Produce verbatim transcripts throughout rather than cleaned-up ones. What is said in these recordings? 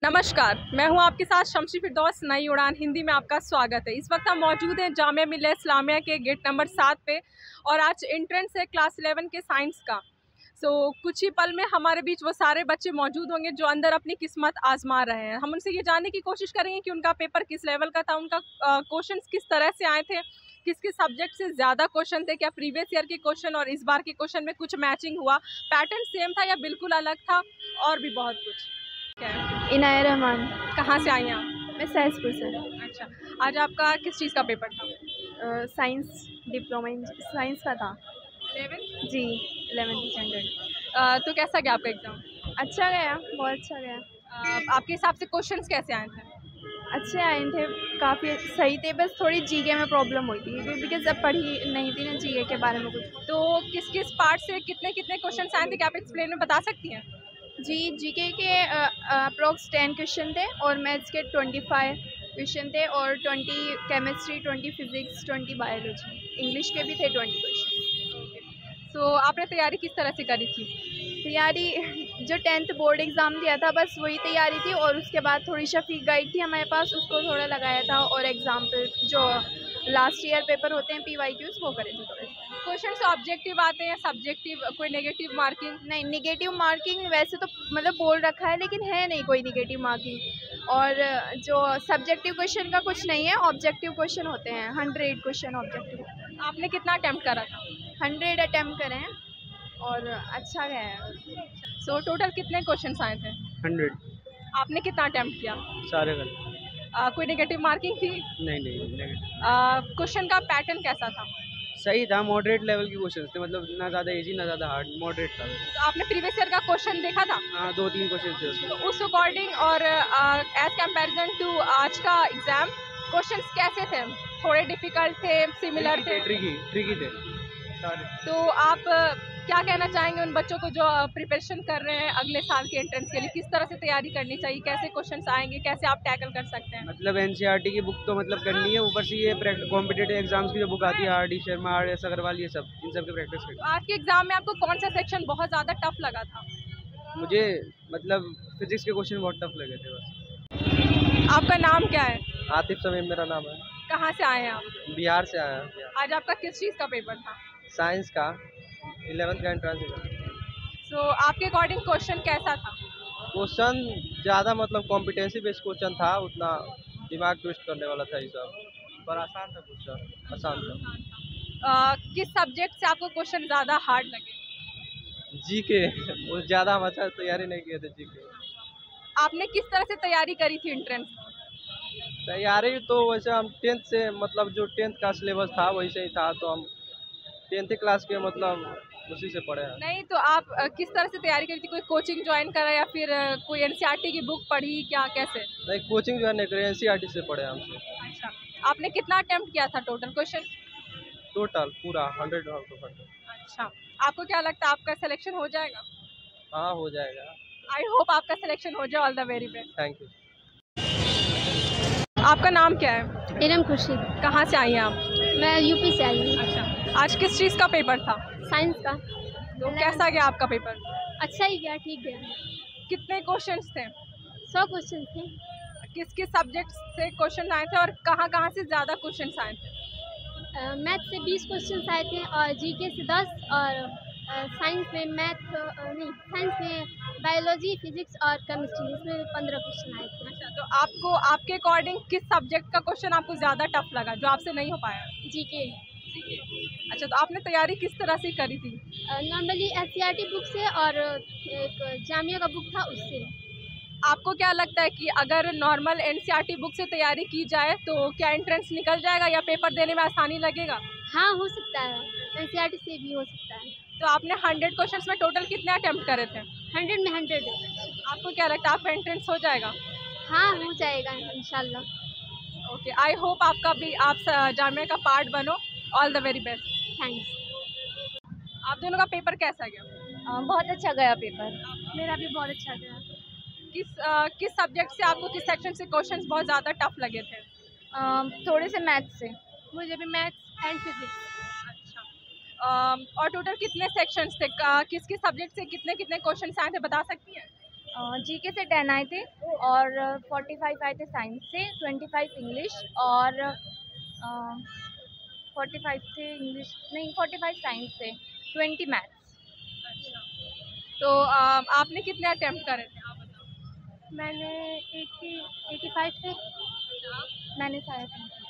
नमस्कार, मैं हूं आपके साथ शमशी फिरदौस। नई उड़ान हिंदी में आपका स्वागत है। इस वक्त हम मौजूद हैं जामिया मिल्लिया इस्लामिया के गेट नंबर सात पे और आज एंट्रेंस है क्लास इलेवन के साइंस का। सो so, कुछ ही पल में हमारे बीच वो सारे बच्चे मौजूद होंगे जो अंदर अपनी किस्मत आजमा रहे हैं। हम उनसे ये जानने की कोशिश करेंगे कि उनका पेपर किस लेवल का था, उनका क्वेश्चन किस तरह से आए थे, किस किस सब्जेक्ट से ज़्यादा क्वेश्चन थे, क्या प्रीवियस ईयर के क्वेश्चन और इस बार के क्वेश्चन में कुछ मैचिंग हुआ, पैटर्न सेम था या बिल्कुल अलग था, और भी बहुत कुछ। इनाया रहमान। कहाँ से आई हैं आप? मैं सहसपुर से। अच्छा, आज आपका किस चीज़ का पेपर था? साइंस डिप्लोमा इन साइंस का था। इलेवन जी, इलेवेंथ स्टैंडर्ड। तो कैसा गया आपका एग्ज़ाम? अच्छा गया, बहुत अच्छा गया। uh, आपके हिसाब से क्वेश्चंस कैसे आए थे? अच्छे आए थे, काफ़ी सही थे, बस थोड़ी जीके में प्रॉब्लम हुई थी बिकॉज अब पढ़ी नहीं थी ना जीके के बारे में कुछ। तो किस किस पार्ट से कितने कितने क्वेश्चन आए थे, क्या आप एक्सप्लेन में बता सकती हैं? जी, जीके के अप्रोक्स टेन क्वेश्चन थे और मैथ्स के ट्वेंटी फाइव क्वेश्चन थे और twenty chemistry, twenty physics, twenty biology, English के भी थे ट्वेंटी क्वेश्चन। सो so, आपने तैयारी किस तरह से करी थी? तैयारी जो टेंथ बोर्ड एग्ज़ाम दिया था बस वही तैयारी थी और उसके बाद थोड़ी शफीक गाइड थी हमारे पास, उसको थोड़ा लगाया था और एग्ज़ाम पे जो लास्ट ईयर पेपर होते हैं पी वाई क्यूज़ वो करे थे थोड़े। क्वेश्चन ऑब्जेक्टिव आते हैं, सब्जेक्टिव, कोई नेगेटिव मार्किंग? नहीं, नेगेटिव मार्किंग वैसे तो मतलब बोल रखा है लेकिन है नहीं कोई नेगेटिव मार्किंग, और जो सब्जेक्टिव क्वेश्चन का कुछ नहीं है, ऑब्जेक्टिव क्वेश्चन होते हैं, हंड्रेड क्वेश्चन ऑब्जेक्टिव। आपने कितना अटैम्प्ट करा था? हंड्रेड अटैम्प्ट करे हैं और अच्छा गया है। सो so, टोटल कितने क्वेश्चन आए थे? हंड्रेड। आपने कितना अटैम्प्ट किया? सारे कर। uh, कोई नेगेटिव मार्किंग थी? नहीं नहीं नेगेटिव। क्वेश्चन का पैटर्न कैसा था? सही था, मॉडरेट लेवल के क्वेश्चन थे, मतलब ना ज़्यादा इजी ना ज़्यादा हार्ड, मॉडरेट था। तो आपने प्रीवियस ईयर का क्वेश्चन देखा था? हाँ, दो तीन क्वेश्चन थे उसमें। तो उस अकॉर्डिंग और एज कंपैरिजन टू आज का एग्ज़ाम क्वेश्चंस कैसे थे? थोड़े डिफ़िकल्ट थे, सिमिलर थे? ट्रिकी ट्रिकी थे सारे। तो आप uh, क्या कहना चाहेंगे उन बच्चों को जो प्रिपरेशन कर रहे हैं अगले साल के एंट्रेंस के लिए? किस तरह से तैयारी करनी चाहिए, कैसे क्वेश्चंस आएंगे, कैसे आप टैकल कर सकते हैं? मतलब एनसीईआरटी की बुक तो मतलब करनी है, ऊपर से ये कॉम्पिटेटिव एग्जाम्स की जो बुक आती है R D Sharma, R S Agarwal, ये सब इन सब की प्रैक्टिस करनी। तो आज के एग्ज़ाम में आपको कौन सा सेक्शन बहुत ज़्यादा टफ लगा था? मुझे मतलब फिजिक्स के क्वेश्चन बहुत टफ लगे थे बस। आपका नाम क्या है? आतिफ समीम मेरा नाम है। कहाँ से आए हैं आप? बिहार से आया हूँ। आज आपका किस चीज़ का पेपर था? साइंस का, इलेवेंथ का एंट्रेंस एग्जाम। सो so, आपके अकॉर्डिंग क्वेश्चन कैसा था? क्वेश्चन ज़्यादा मतलब कॉम्पिटेंसी बेस्ड क्वेश्चन था, उतना दिमाग ट्विस्ट करने वाला था ये सब, पर आसान था क्वेश्चन, आसान था। uh, किस सब्जेक्ट से आपको क्वेश्चन ज़्यादा हार्ड लगे? जी के वो ज़्यादा हम अच्छा तैयारी नहीं किए थे जी के। आपने किस तरह से तैयारी करी थी एंट्रेंस? तैयारी तो वैसे हम टेंथ से, मतलब जो टेंथ का सिलेबस था वही से ही था, तो हम टेंथ क्लास के मतलब उसी से पढ़े हैं। नहीं, तो आप uh, किस तरह से तैयारी करी थी? कोई कोचिंग ज्वाइन करा या फिर uh, कोई एनसीईआरटी की बुक पढ़ी, क्या कैसे? नहीं, कोचिंग जो है नहीं करे, एनसीईआरटी से पढ़े हमसे। अच्छा, आपने कितना अटेम्प्ट किया था टोटल क्वेश्चन? टोटल पूरा हंड्रेड आउट ऑफ हंड्रेड। अच्छा, आपको क्या लगता है आपका सिलेक्शन हो जाएगा? हाँ, हो जाएगा। आई होप आपका सिलेक्शन हो जाए। All the very best. Thank you. आपका नाम क्या है? इरम खुर्शीद। कहाँ से आई हैं आप? मैं यूपी से आई हूँ। अच्छा, आज किस चीज़ का पेपर था? साइंस का। तो कैसा गया आपका पेपर? अच्छा ही गया, ठीक गया। कितने क्वेश्चंस थे? सौ क्वेश्चन थे। किस किस सब्जेक्ट से क्वेश्चन आए थे और कहाँ कहाँ से ज़्यादा क्वेश्चंस आए थे? मैथ से बीस क्वेश्चन आए थे और जीके से दस, और साइंस में मैथ नहीं साइंस में बायोलॉजी, फिजिक्स और केमिस्ट्री, इसमें पंद्रह क्वेश्चन आए थे। अच्छा, तो आपको आपके अकॉर्डिंग किस सब्जेक्ट का क्वेश्चन आपको ज़्यादा टफ लगा जो आपसे नहीं हो पाया? जीके। अच्छा, तो आपने तैयारी किस तरह से करी थी? नॉर्मली एनसीईआरटी बुक से और एक जामिया का बुक था उससे। आपको क्या लगता है कि अगर नॉर्मल एनसीईआरटी बुक से तैयारी की जाए तो क्या एंट्रेंस निकल जाएगा या पेपर देने में आसानी लगेगा? हाँ, हो सकता है, एनसीईआरटी से भी हो सकता है। तो आपने हंड्रेड क्वेश्चंस में टोटल कितने अटेम्प्ट करे थे? हंड्रेड में हंड्रेड। आपको क्या लगता है आपका एंट्रेंस हो जाएगा? हाँ, हो जाएगा इंशाल्लाह। ओके, आई होप आपका भी आप जामिया का पार्ट बनो। All the very best. Thanks. आप दोनों का पेपर कैसा गया? आ, बहुत अच्छा गया पेपर। मेरा भी बहुत अच्छा गया। किस आ, किस सब्जेक्ट से आपको, किस सेक्शन से क्वेश्चंस बहुत ज़्यादा टफ लगे थे? आ, थोड़े से मैथ्स से। मुझे भी मैथ्स एंड फिजिक्स। अच्छा, और टोटल कितने सेक्शंस थे? किस किस सब्जेक्ट से कितने कितने क्वेश्चन आए थे, बता सकती हैं? जी के से टेन आए थे और फोर्टी फाइव आए थे साइंस से, ट्वेंटी फाइव इंग्लिश और फोर्टी फाइव थे इंग्लिश नहीं फोर्टी फाइव साइंस से, ट्वेंटी मैथ्स। तो आ, आपने कितने अटेम्प्ट करे थे आप बताओ? मैंने एटी एटी फाइव थे, मैंने सारे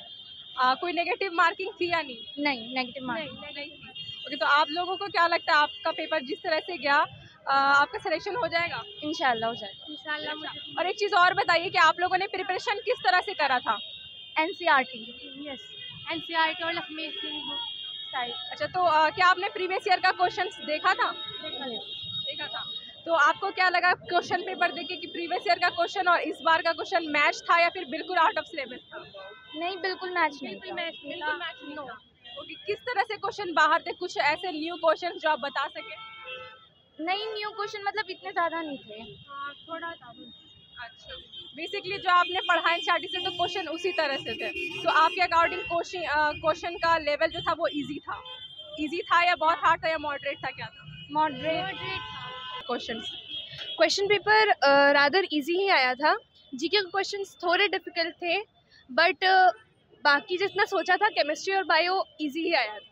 आ, कोई नेगेटिव मार्किंग थी या नहीं? नहीं नेगेटिव मार्क नहीं नहीं थी। ओके, तो आप लोगों को क्या लगता है आपका पेपर जिस तरह से गया आ, आपका सिलेक्शन हो जाएगा? इंशाल्लाह हो जाएगा। इंशाल्लाह। और एक चीज़ और बताइए कि आप लोगों ने प्रिपरेशन किस तरह से करा था? N C R T, yes N C R T और लक्ष्मी साइड। अच्छा, तो आ, क्या आपने प्रीवियस ईयर का क्वेश्चन देखा था? देखा था। तो आपको क्या लगा क्वेश्चन पेपर देखे कि प्रीवियस ईयर का क्वेश्चन और इस बार का क्वेश्चन मैच था या फिर बिल्कुल आउट ऑफ सिलेबस था? नहीं बिल्कुल मैच नहीं बिल्कुल था। मैच नहीं था। मैच नहीं था। ओके, किस तरह से क्वेश्चन बाहर थे? कुछ ऐसे न्यू क्वेश्चन जो आप बता सके? नहीं न्यू क्वेश्चन मतलब इतने ज़्यादा नहीं थे, थोड़ा था। अच्छा, बेसिकली जो आपने पढ़ा है एनसीईआरटी से तो क्वेश्चन उसी तरह से थे। तो आपके अकॉर्डिंग क्वेश्चन क्वेश्चन का लेवल जो था वो इजी था? इजी था या बहुत हार्ड था या मॉडरेट था, क्या था? Moderate questions question paper rather easy ही आया था। जीके के क्वेश्चंस थोड़े डिफिकल्ट थे, बट बाकी जितना सोचा था केमिस्ट्री और बायो इजी ही आया था।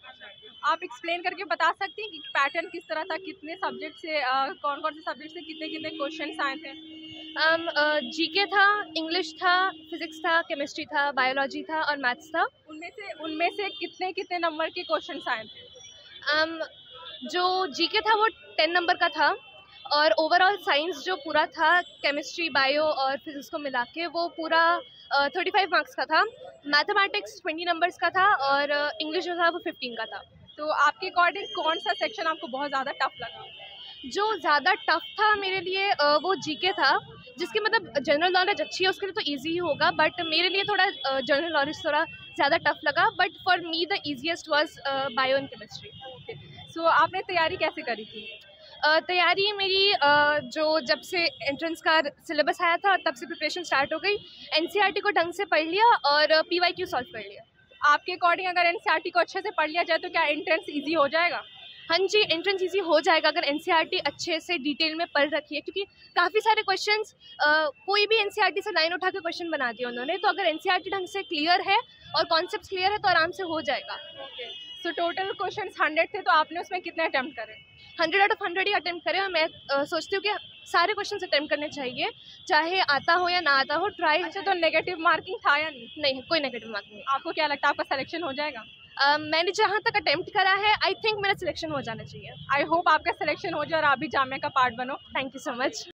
आप एक्सप्लेन करके बता सकती हैं कि पैटर्न किस तरह था, कितने सब्जेक्ट से uh, कौन कौन से सब्जेक्ट से कितने कितने क्वेश्चंस आए थे? um, जीके था, इंग्लिश था, फिजिक्स था, केमिस्ट्री था, बायोलॉजी था और मैथ्स था। उनमें से उनमें से कितने कितने नंबर के क्वेश्चंस आए थे? um, जो जीके था वो टेन नंबर का था और ओवरऑल साइंस जो पूरा था केमिस्ट्री बायो और फिजिक्स को मिला के वो पूरा थर्टी फाइव मार्क्स का था। मैथमेटिक्स ट्वेंटी नंबर्स का था और इंग्लिश जो था वो फिफ्टीन का था। तो आपके अकॉर्डिंग कौन सा सेक्शन आपको बहुत ज़्यादा टफ लगा? जो ज़्यादा टफ था मेरे लिए अ, वो जीके था, जिसकी मतलब जनरल नॉलेज अच्छी है उसके लिए तो इजी ही होगा, बट मेरे लिए थोड़ा जनरल नॉलेज थोड़ा ज़्यादा टफ लगा। But for me the easiest was bio and chemistry. Okay, so आपने तैयारी कैसे करी थी? Uh, तैयारी मेरी uh, जो जब से एंट्रेंस का सिलेबस आया था तब से प्रिपरेशन स्टार्ट हो गई। एनसीईआरटी को ढंग से पढ़ लिया और पीवाईक्यू सॉल्व कर लिया। आपके अकॉर्डिंग अगर एनसीईआरटी को अच्छे से पढ़ लिया जाए तो क्या एंट्रेंस इजी हो जाएगा? हाँ जी, एंट्रेंस इजी हो जाएगा अगर एनसीईआरटी अच्छे से डिटेल में पढ़ रखी है, क्योंकि काफ़ी सारे क्वेश्चंस कोई भी एनसीईआरटी से लाइन उठा के क्वेश्चन बना दिया उन्होंने। तो अगर एनसीईआरटी ढंग से क्लियर है और कॉन्सेप्ट क्लियर है तो आराम से हो जाएगा। सो टोटल क्वेश्चन हंड्रेड थे तो आपने उसमें कितने अटैम्प्ट करे? हंड्रेड आउट ऑफ हंड्रेड ही अटैम्प्ट करें और मैं uh, सोचती हूँ कि सारे क्वेश्चन अटैम्प्ट करने चाहिए, चाहे आता हो या ना आता हो, ट्राई। अच्छा, तो नेगेटिव मार्किंग था या नहीं? नहीं, कोई नेगेटिव मार्किंग नहीं। आपको क्या लगता है आपका सिलेक्शन हो जाएगा? uh, मैंने जहाँ तक अटैम्प्ट करा है आई थिंक मेरा सिलेक्शन हो जाना चाहिए। आई होप आपका सिलेक्शन हो जाए और आप भी जामिया का पार्ट बनो। Thank you so much.